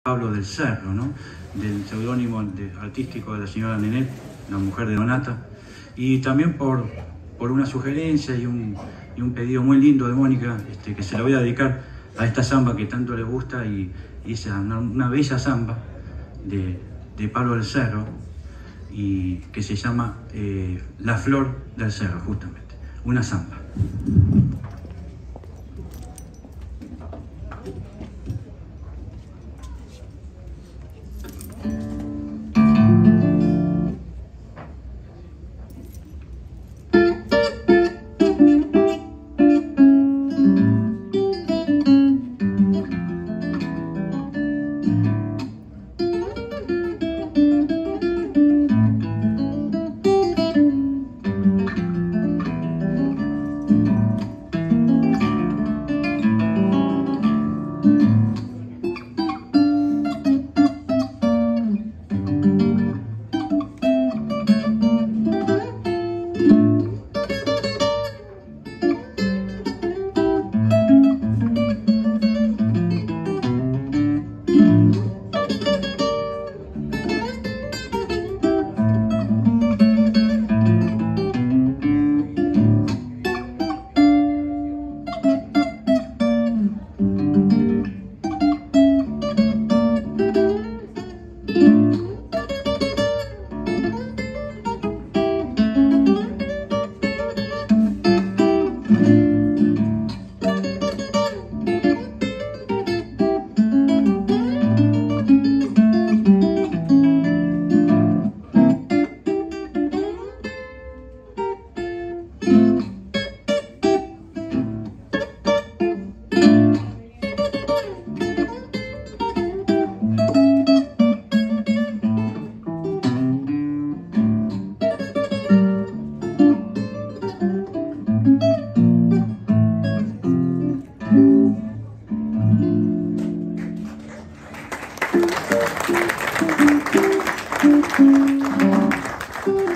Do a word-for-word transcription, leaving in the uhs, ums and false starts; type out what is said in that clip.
Pablo del Cerro, ¿no? Del seudónimo de, artístico de la señora Nenet, la mujer de Donata, y también por, por una sugerencia y un, y un pedido muy lindo de Mónica, este, que se la voy a dedicar a esta samba que tanto le gusta, y, y es una, una bella samba de, de Pablo del Cerro, y que se llama eh, La Flor del Cerro, justamente, una samba. Thank you.